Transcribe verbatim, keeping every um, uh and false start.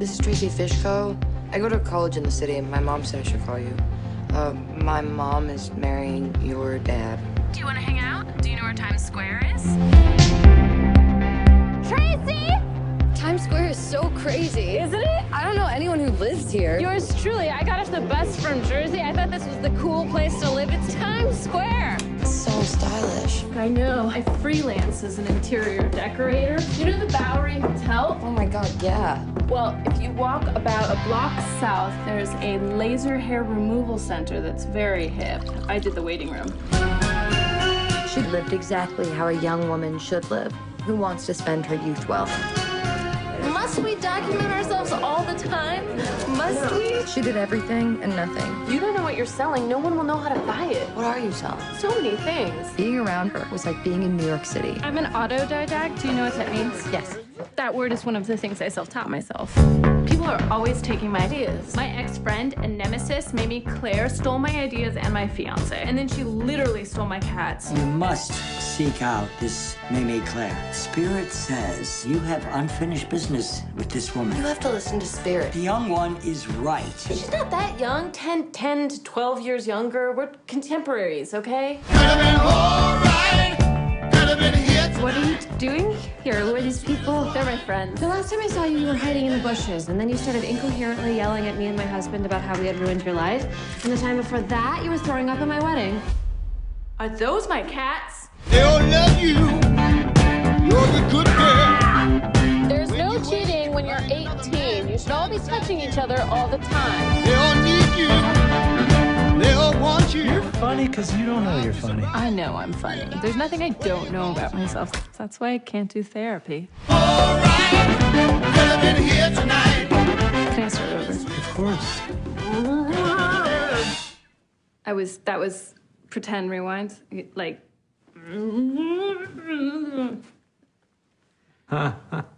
This is Tracy Fishko. I go to college in the city, and my mom said I should call you. Uh, my mom is marrying your dad. Do you want to hang out? Do you know where Times Square is? Tracy! Times Square is so crazy. Isn't it? I don't know anyone who lives here. Yours truly. I got off the bus from Jersey. I thought this was the cool place to live. It's Times Square. It's so stylish. I know. I freelance as an interior decorator. You know the Bowery Hotel? Oh my God, yeah. Well, if you walk about a block south, there's a laser hair removal center that's very hip. I did the waiting room. She lived exactly how a young woman should live, who wants to spend her youth well. Must we document ourselves all the time? Must we? She did everything and nothing. You don't know what you're selling. No one will know how to buy it. What are you selling? So many things. Being around her was like being in New York City. I'm an autodidact. Do you know what that means? Yes. That word is one of the things I self-taught myself. People are always taking my ideas. My ex-friend and nemesis, Mamie Claire, stole my ideas and my fiance. And then she literally stole my cats. You must seek out this Mamie Claire. Spirit says you have unfinished business with this woman. You have to listen to Spirit. The young one is right. She's not that young. ten, ten to twelve years younger. We're contemporaries, okay? What are you doing here? Who are these people? They're my friends. The last time I saw you, you were hiding in the bushes, and then you started incoherently yelling at me and my husband about how we had ruined your life. And the time before that, you were throwing up at my wedding. Are those my cats? They all love you. You're the good girl. There's no cheating when you're eighteen. You should all be touching each other all the time. They all need you. They all want you. You're funny because you don't know you're funny. I know I'm funny. There's nothing I don't know about myself. That's why I can't do therapy. All right. Better than here tonight. Can I start over? Of course. I was, that was pretend rewind. Like.